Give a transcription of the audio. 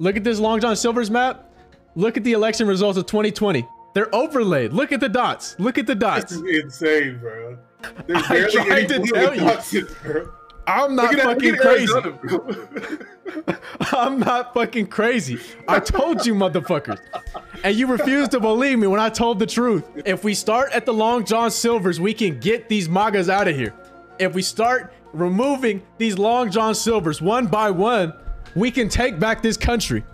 Look at this Long John Silver's map. Look at the election results of 2020. They're overlaid. Look at the dots. Look at the dots. This is insane, bro. I tried to tell you. I'm not fucking crazy. I'm not fucking crazy. I told you, motherfuckers. And you refused to believe me when I told the truth. If we start at the Long John Silvers, we can get these MAGAs out of here. If we start removing these Long John Silvers one by one, we can take back this country.